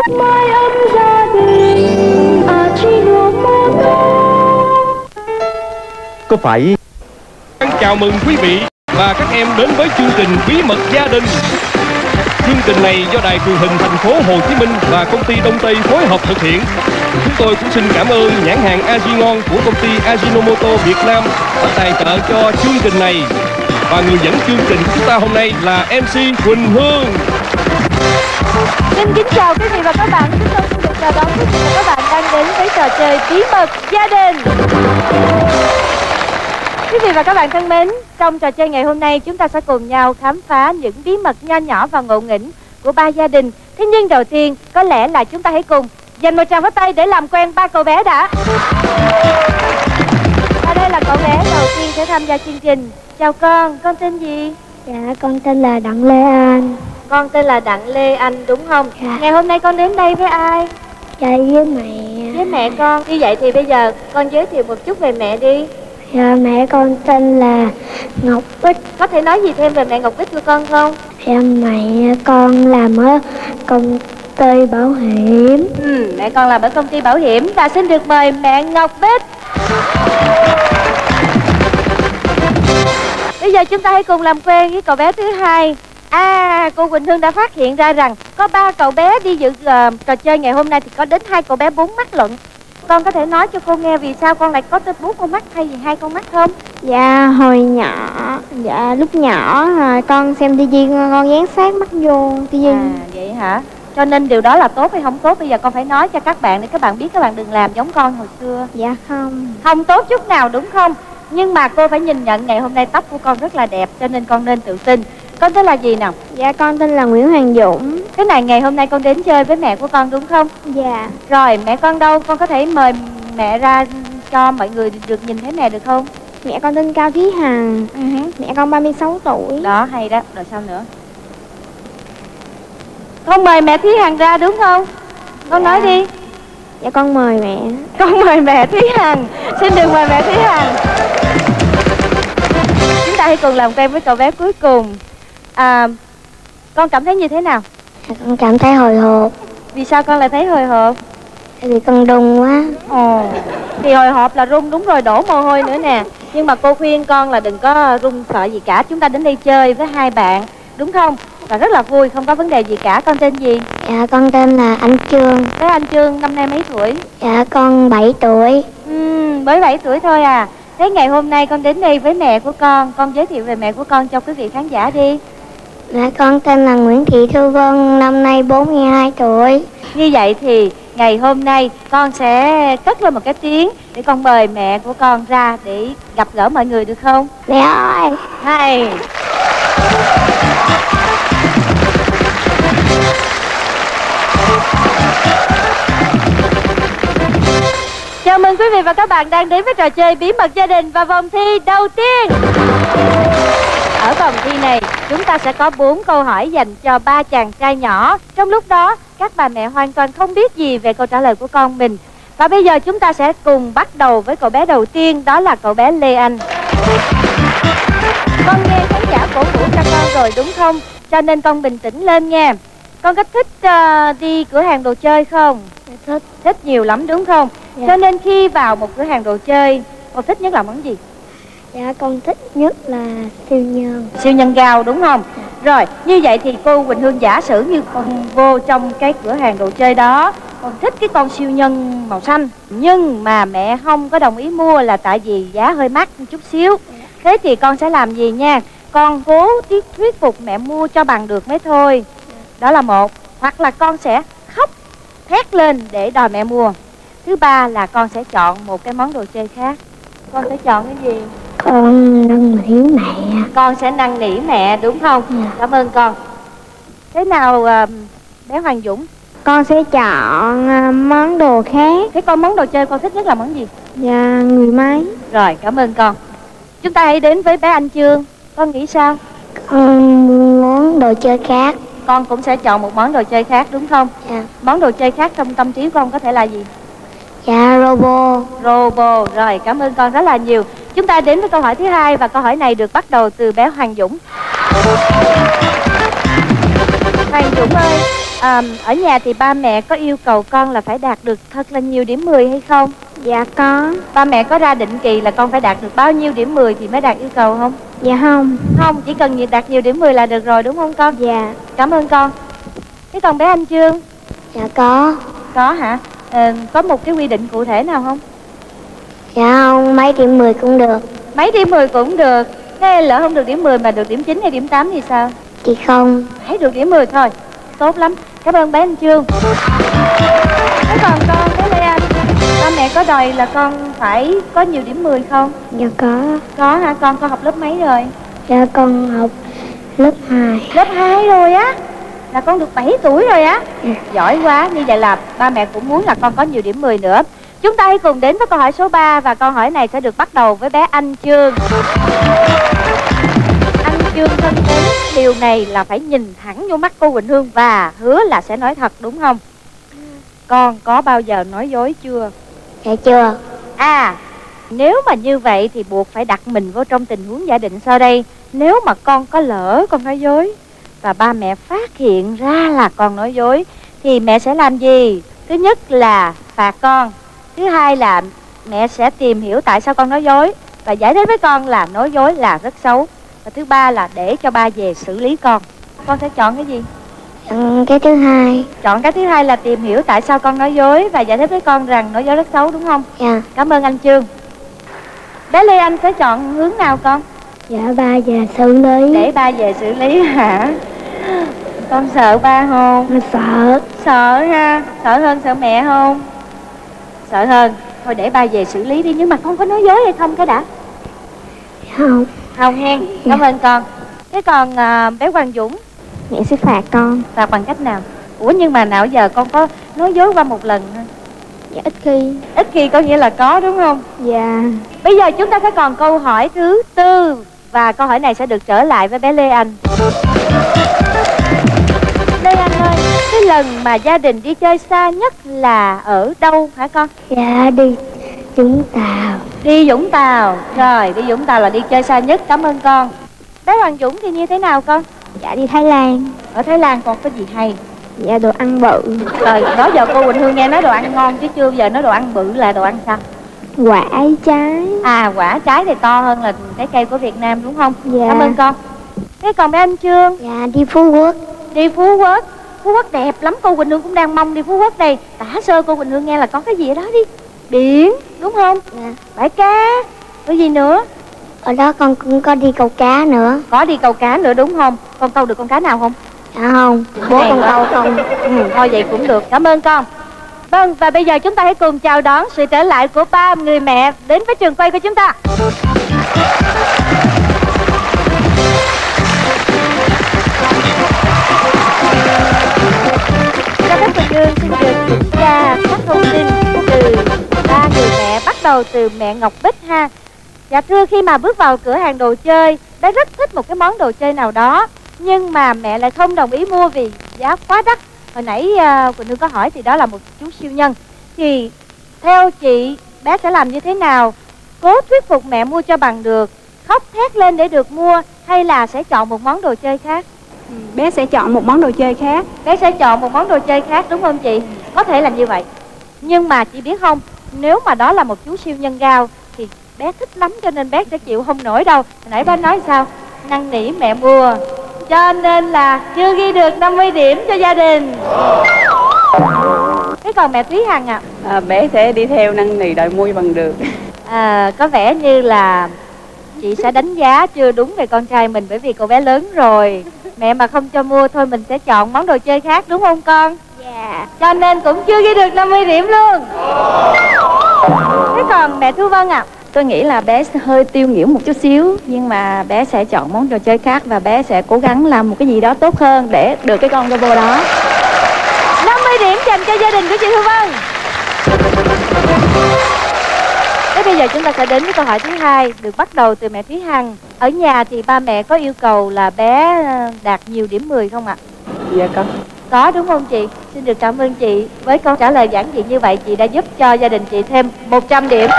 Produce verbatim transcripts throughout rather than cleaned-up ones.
Mái ấm gia đình Ajinomoto. Có phải chào mừng quý vị và các em đến với chương trình Bí mật gia đình. Chương trình này do Đài Truyền hình thành phố Hồ Chí Minh và công ty Đông Tây phối hợp thực hiện. Chúng tôi cũng xin cảm ơn nhãn hàng Ajingon của công ty Ajinomoto Việt Nam đã tài trợ cho chương trình này. Và người dẫn chương trình của chúng ta hôm nay là em xê Quỳnh Hương. Xin kính chào quý vị và các bạn. Chúng tôi xin được chào đón quý vị và các bạn đang đến với trò chơi Bí mật gia đình. Quý vị và các bạn thân mến, trong trò chơi ngày hôm nay chúng ta sẽ cùng nhau khám phá những bí mật nho nhỏ và ngộ nghĩnh của ba gia đình. Thế nhưng đầu tiên có lẽ là chúng ta hãy cùng dành một tràng pháo tay để làm quen ba cậu bé đã. Và đây là cậu bé đầu tiên sẽ tham gia chương trình. Chào con, con tên gì? Dạ, con tên là Đặng Lê Anh. Con tên là Đặng Lê Anh đúng không? Dạ. Ngày hôm nay con đến đây với ai? Dạ, với mẹ. Với mẹ con. Như vậy thì bây giờ con giới thiệu một chút về mẹ đi. Dạ, mẹ con tên là Ngọc Bích. Có thể nói gì thêm về mẹ Ngọc Bích của con không? Dạ, mẹ con làm ở công ty bảo hiểm. Ừ, mẹ con làm ở công ty bảo hiểm. Và xin được mời mẹ Ngọc Bích. Bây giờ chúng ta hãy cùng làm quen với cậu bé thứ hai. À, cô Quỳnh Hương đã phát hiện ra rằng có ba cậu bé đi dự uh, trò chơi ngày hôm nay thì có đến hai cậu bé bốn mắt lận. Con có thể nói cho cô nghe vì sao con lại có tới bốn con mắt thay vì hai con mắt không? Dạ, hồi nhỏ, dạ lúc nhỏ à, con xem tivi con dán sát mắt vô tivi. À, vậy hả? Cho nên điều đó là tốt hay không tốt? Bây giờ con phải nói cho các bạn để các bạn biết, các bạn đừng làm giống con hồi xưa. Dạ không. Không tốt chút nào đúng không? Nhưng mà cô phải nhìn nhận ngày hôm nay tóc của con rất là đẹp, cho nên con nên tự tin. Con tên là gì nào? Dạ, con tên là Nguyễn Hoàng Dũng. Cái này ngày hôm nay con đến chơi với mẹ của con đúng không? Dạ. Rồi, mẹ con đâu? Con có thể mời mẹ ra cho mọi người được nhìn thấy mẹ được không? Mẹ con tên Cao Thúy Hằng. Uh-huh. Mẹ con ba mươi sáu tuổi. Đó, hay đó. Rồi sao nữa? Con mời mẹ Thúy Hằng ra đúng không? Con Dạ. nói đi. Dạ, con mời mẹ. Con mời mẹ Thúy Hằng. Xin được mời mẹ Thúy Hằng. Chúng ta hãy cùng làm quen với cậu bé cuối cùng. À, con cảm thấy như thế nào? Dạ, con cảm thấy hồi hộp. Vì sao con lại thấy hồi hộp? Vì con run quá. Ồ, thì hồi hộp là run đúng rồi, đổ mồ hôi nữa nè. Nhưng mà cô khuyên con là đừng có run sợ gì cả. Chúng ta đến đây chơi với hai bạn, đúng không? Và rất là vui, không có vấn đề gì cả. Con tên gì? Dạ, con tên là anh Trương. Thế anh Trương năm nay mấy tuổi? Dạ, con bảy tuổi. Ừ, mới bảy tuổi thôi à. Thế ngày hôm nay con đến đây với mẹ của con. Con giới thiệu về mẹ của con cho quý vị khán giả đi. Mẹ con tên là Nguyễn Thị Thư Vân, năm nay bốn mươi hai tuổi. Như vậy thì ngày hôm nay con sẽ cất lên một cái tiếng để con mời mẹ của con ra để gặp gỡ mọi người được không? Mẹ ơi! Hay! Chào mừng quý vị và các bạn đang đến với trò chơi Bí mật gia đình và vòng thi đầu tiên. Ở vòng thi này, chúng ta sẽ có bốn câu hỏi dành cho ba chàng trai nhỏ. Trong lúc đó, các bà mẹ hoàn toàn không biết gì về câu trả lời của con mình. Và bây giờ chúng ta sẽ cùng bắt đầu với cậu bé đầu tiên, đó là cậu bé Lê Anh. Con nghe khán giả cổ vũ cho con rồi đúng không? Cho nên con bình tĩnh lên nha. Con có thích uh, đi cửa hàng đồ chơi không? Thích. Thích nhiều lắm đúng không? Dạ. Cho nên khi vào một cửa hàng đồ chơi, con thích nhất là món gì? Dạ, con thích nhất là siêu nhân. Siêu nhân gao đúng không? Rồi, như vậy thì cô Quỳnh Hương giả sử như con vô trong cái cửa hàng đồ chơi đó, con thích cái con siêu nhân màu xanh, nhưng mà mẹ không có đồng ý mua là tại vì giá hơi mắc một chút xíu. Thế thì con sẽ làm gì nha? Con cố thuyết thuyết phục mẹ mua cho bằng được mới thôi. Đó là một. Hoặc là con sẽ khóc thét lên để đòi mẹ mua. Thứ ba là con sẽ chọn một cái món đồ chơi khác. Con sẽ chọn cái gì? Con năn nỉ mẹ. Con sẽ năn nỉ mẹ đúng không? Dạ. Cảm ơn con. Thế nào uh, bé Hoàng Dũng? Con sẽ chọn uh, món đồ khác. Thế con món đồ chơi con thích nhất là món gì? Dạ, người máy. Rồi, cảm ơn con. Chúng ta hãy đến với bé Anh Trương. Con nghĩ sao? Con muốn món đồ chơi khác. Con cũng sẽ chọn một món đồ chơi khác đúng không? Dạ. Món đồ chơi khác trong tâm trí của con có thể là gì? Dạ, robot. Robot. Rồi, cảm ơn con rất là nhiều. Chúng ta đến với câu hỏi thứ hai và câu hỏi này được bắt đầu từ bé Hoàng Dũng. Hoàng Dũng ơi, à, ở nhà thì ba mẹ có yêu cầu con là phải đạt được thật là nhiều điểm mười hay không? Dạ có. Ba mẹ có ra định kỳ là con phải đạt được bao nhiêu điểm mười thì mới đạt yêu cầu không? Dạ không. Không, chỉ cần đạt nhiều điểm mười là được rồi đúng không con? Dạ. Cảm ơn con. Thế còn bé Anh Chương? Dạ có. Có hả? À, có một cái quy định cụ thể nào không? Dạ không, mấy điểm mười cũng được. Mấy điểm mười cũng được. Thế lỡ không được điểm mười mà được điểm chín hay điểm tám thì sao? Chị không. Hãy được điểm mười thôi. Tốt lắm. Cảm ơn bé Anh Chương. Thế còn con bé Lê Anh, ba mẹ có đòi là con phải có nhiều điểm mười không? Dạ có. Có hả? Con con học lớp mấy rồi? Dạ con học lớp hai. Lớp hai rồi á? Là con được bảy tuổi rồi á? Ừ. Giỏi quá. Như vậy là ba mẹ cũng muốn là con có nhiều điểm mười nữa. Chúng ta hãy cùng đến với câu hỏi số ba. Và câu hỏi này sẽ được bắt đầu với bé Anh Chương. Anh Chương thân mến, điều này là phải nhìn thẳng vô mắt cô Quỳnh Hương và hứa là sẽ nói thật đúng không? Con có bao giờ nói dối chưa? Dạ chưa. À, nếu mà như vậy thì buộc phải đặt mình vô trong tình huống giả định sau đây. Nếu mà con có lỡ con nói dối và ba mẹ phát hiện ra là con nói dối thì mẹ sẽ làm gì? Thứ nhất là phạt con. Thứ hai là mẹ sẽ tìm hiểu tại sao con nói dối và giải thích với con là nói dối là rất xấu. Và thứ ba là để cho ba về xử lý con. Con sẽ chọn cái gì? Ừ, cái thứ hai. Chọn cái thứ hai là tìm hiểu tại sao con nói dối và giải thích với con rằng nói dối rất xấu đúng không? Dạ. Cảm ơn anh Chương. Bé Lê Anh sẽ chọn hướng nào con? Dạ ba về xử lý. Để ba về xử lý hả? Con sợ ba không? Mình sợ. Sợ ha. Sợ hơn sợ mẹ không? Sợ hơn. Thôi để ba về xử lý đi. Nhưng mà con có nói dối hay không cái đã? Không. Không hen. Cảm ơn con. Thế còn à, bé Hoàng Dũng? Mẹ sẽ phạt con. Phạt bằng cách nào? Ủa nhưng mà nào giờ con có nói dối qua một lần thôi? Dạ ít khi. Ít khi có nghĩa là có đúng không? Dạ. Bây giờ chúng ta sẽ còn câu hỏi thứ tư. Và câu hỏi này sẽ được trở lại với bé Lê Anh. Lê Anh ơi, cái lần mà gia đình đi chơi xa nhất là ở đâu hả con? Dạ đi Vũng Tàu. Đi Vũng Tàu. Rồi, đi Vũng Tàu là đi chơi xa nhất. Cảm ơn con. Bé Hoàng Dũng thì như thế nào con? Dạ đi Thái Lan. Ở Thái Lan còn có gì hay? Dạ đồ ăn bự. Rồi, đó giờ cô Quỳnh Hương nghe nói đồ ăn ngon chứ chưa giờ nói đồ ăn bự là đồ ăn sao? Quả trái. À, quả trái thì to hơn là trái cây của Việt Nam đúng không? Dạ. Cảm ơn con. Thế còn bé Anh Chương? Dạ đi Phú Quốc. Đi Phú Quốc. Phú Quốc đẹp lắm, cô Quỳnh Hương cũng đang mong đi Phú Quốc đây. Tả sơ cô Quỳnh Hương nghe là có cái gì ở đó đi. Biển, đúng không? Dạ. Bãi cá. Có gì nữa? Ở đó con cũng có đi câu cá nữa. Có đi câu cá nữa đúng không? Con câu được con cá nào không? Dạ không. Bố Hèn con quá. câu không. Ừ, thôi vậy cũng được. Cảm ơn con. Vâng, và bây giờ chúng ta hãy cùng chào đón sự trở lại của ba người mẹ đến với trường quay của chúng ta. Cho phép Quỳnh Hương xin được kiểm tra các thông tin từ ba người mẹ, bắt đầu từ mẹ Ngọc Bích ha. Dạ thưa, khi mà bước vào cửa hàng đồ chơi, bé rất thích một cái món đồ chơi nào đó, nhưng mà mẹ lại không đồng ý mua vì giá quá đắt. Hồi nãy uh, Quỳnh Hương có hỏi thì đó là một chú siêu nhân. Thì theo chị, bé sẽ làm như thế nào? Cố thuyết phục mẹ mua cho bằng được, khóc thét lên để được mua, hay là sẽ chọn một món đồ chơi khác? Ừ, bé sẽ chọn một món đồ chơi khác. Bé sẽ chọn một món đồ chơi khác đúng không chị? Có thể làm như vậy. Nhưng mà chị biết không, nếu mà đó là một chú siêu nhân gao thì bé thích lắm cho nên bé sẽ chịu không nổi đâu. Hồi nãy bé nói sao? Năn nỉ mẹ mua, cho nên là chưa ghi được năm mươi điểm cho gia đình. Thế còn mẹ Thúy Hằng ạ? À? À, bé sẽ đi theo năn nỉ đòi mua bằng được. À, có vẻ như là chị sẽ đánh giá chưa đúng về con trai mình, bởi vì cô bé lớn rồi. Mẹ mà không cho mua thôi mình sẽ chọn món đồ chơi khác đúng không con? Dạ. Cho nên cũng chưa ghi được năm mươi điểm luôn. Thế còn mẹ Thu Vân ạ? À? Tôi nghĩ là bé sẽ hơi tiêu nghỉu một chút xíu, nhưng mà bé sẽ chọn món đồ chơi khác và bé sẽ cố gắng làm một cái gì đó tốt hơn để được cái con robot đó. năm mươi điểm dành cho gia đình của chị Thu Vân. Thế bây giờ chúng ta sẽ đến với câu hỏi thứ hai, được bắt đầu từ mẹ Thúy Hằng. Ở nhà thì ba mẹ có yêu cầu là bé đạt nhiều điểm mười không ạ? Dạ có. Có đúng không chị? Xin được cảm ơn chị. Với câu trả lời giản dị như vậy, chị đã giúp cho gia đình chị thêm một trăm điểm.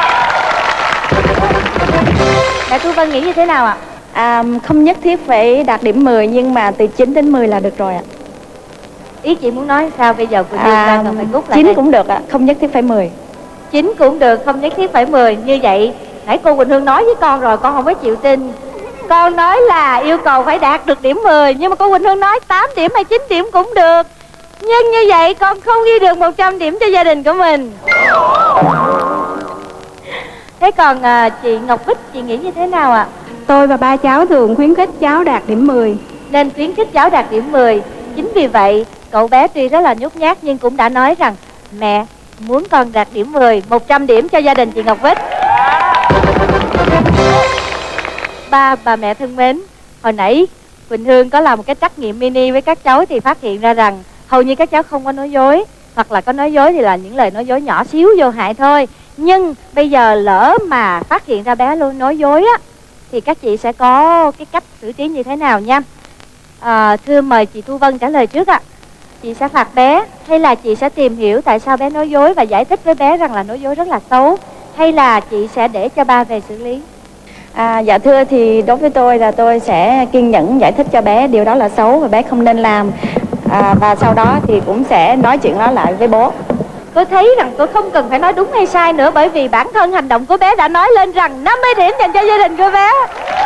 Mẹ Thu Vân nghĩ như thế nào ạ? À, không nhất thiết phải đạt điểm mười, nhưng mà từ chín đến mười là được rồi ạ. Ý chị muốn nói sao bây giờ? Quỳnh Hương À, đang cần phải rút lại chín đây. cũng được ạ, không nhất thiết phải mười. Chín cũng được, không nhất thiết phải mười. Như vậy nãy cô Quỳnh Hương nói với con rồi, con không có chịu tin. Con nói là yêu cầu phải đạt được điểm mười, nhưng mà cô Quỳnh Hương nói tám điểm hay chín điểm cũng được. Nhưng như vậy con không ghi được một trăm điểm cho gia đình của mình. Thế còn à, chị Ngọc Bích, chị nghĩ như thế nào ạ? Tôi và ba cháu thường khuyến khích cháu đạt điểm mười. Nên khuyến khích cháu đạt điểm mười. Chính vì vậy cậu bé tuy rất là nhút nhát nhưng cũng đã nói rằng mẹ muốn con đạt điểm mười, một trăm điểm cho gia đình chị Ngọc Bích. Ba bà mẹ thân mến, hồi nãy Quỳnh Hương có làm một cái trắc nghiệm mini với các cháu thì phát hiện ra rằng hầu như các cháu không có nói dối, hoặc là có nói dối thì là những lời nói dối nhỏ xíu vô hại thôi. Nhưng bây giờ lỡ mà phát hiện ra bé luôn nói dối á, thì các chị sẽ có cái cách xử trí như thế nào nha. À, thưa mời chị Thu Vân trả lời trước ạ. Chị sẽ phạt bé, hay là chị sẽ tìm hiểu tại sao bé nói dối và giải thích với bé rằng là nói dối rất là xấu, hay là chị sẽ để cho ba về xử lý? À, dạ thưa, thì đối với tôi là tôi sẽ kiên nhẫn giải thích cho bé điều đó là xấu và bé không nên làm. À, và sau đó thì cũng sẽ nói chuyện đó lại với bố. Tôi thấy rằng tôi không cần phải nói đúng hay sai nữa, bởi vì bản thân hành động của bé đã nói lên rằng năm mươi điểm dành cho gia đình của bé.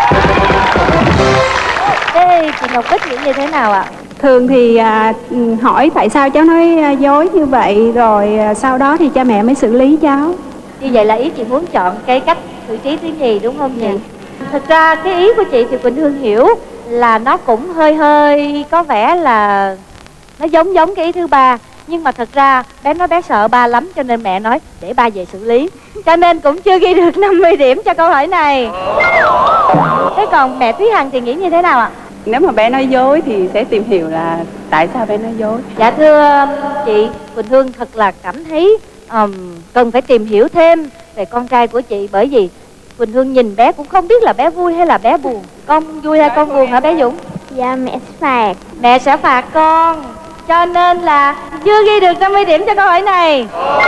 Thế chị Ngọc Bích nghĩ như thế nào ạ? Thường thì à, hỏi tại sao cháu nói à, dối như vậy, rồi à, sau đó thì cha mẹ mới xử lý cháu. Như vậy là ý chị muốn chọn cái cách xử trí thứ nhì đúng không chị? Thực ra cái ý của chị thì Quỳnh Hương hiểu là nó cũng hơi hơi có vẻ là nó giống giống cái ý thứ ba. Nhưng mà thật ra bé nói bé sợ ba lắm, cho nên mẹ nói để ba về xử lý. Cho nên cũng chưa ghi được năm mươi điểm cho câu hỏi này. Thế còn mẹ Thúy Hằng thì nghĩ như thế nào ạ? Nếu mà bé nói dối thì sẽ tìm hiểu là tại sao bé nói dối. Dạ thưa chị, Quỳnh Hương thật là cảm thấy um, cần phải tìm hiểu thêm về con trai của chị. Bởi vì Quỳnh Hương nhìn bé cũng không biết là bé vui hay là bé buồn. Con vui hay con buồn hả bé Dũng? Dạ mẹ sẽ phạt. Mẹ sẽ phạt con. Cho nên là chưa ghi được năm mươi điểm cho câu hỏi này.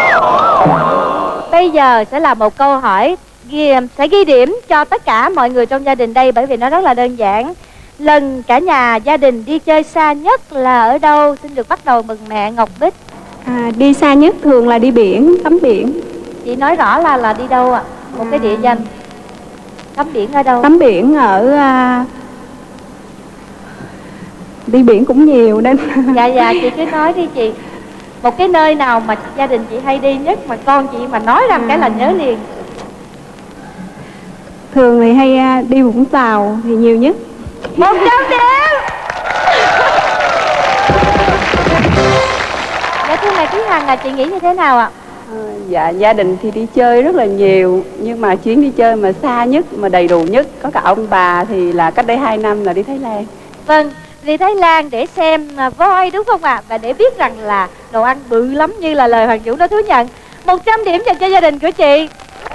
Bây giờ sẽ là một câu hỏi ghi, sẽ ghi điểm cho tất cả mọi người trong gia đình đây, bởi vì nó rất là đơn giản. Lần cả nhà gia đình đi chơi xa nhất là ở đâu? Xin được bắt đầu mừng mẹ Ngọc Bích. À, đi xa nhất thường là đi biển, tắm biển. Chị nói rõ là là đi đâu ạ? À? Một cái địa danh. Tắm biển ở đâu? Tắm biển ở à, đi biển cũng nhiều nên Dạ dạ chị cứ nói đi chị. Một cái nơi nào mà gia đình chị hay đi nhất mà con chị mà nói ra cái là nhớ liền. thường thì hay à, đi Vũng Tàu thì nhiều nhất. Một trăm điểm. Dạ thưa mẹ Thúy Hằng là chị nghĩ như thế nào ạ? À, dạ gia đình thì đi chơi rất là nhiều, nhưng mà chuyến đi chơi mà xa nhất mà đầy đủ nhất có cả ông bà thì là cách đây hai năm là đi Thái Lan. Vâng, đi Thái Lan để xem voi đúng không ạ? À? Và để biết rằng là đồ ăn bự lắm như là lời Hoàng Dũng đã thú nhận. Một trăm điểm dành cho gia đình của chị.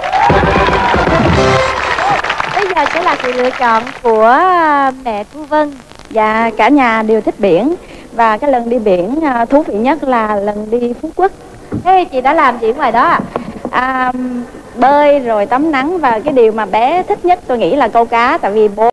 Bây giờ sẽ là sự lựa chọn của mẹ Thu Vân. Dạ, cả nhà đều thích biển. Và cái lần đi biển à, thú vị nhất là lần đi Phú Quốc. Thế chị đã làm gì ngoài đó ạ? À, bơi rồi tắm nắng, và cái điều mà bé thích nhất tôi nghĩ là câu cá. Tại vì bố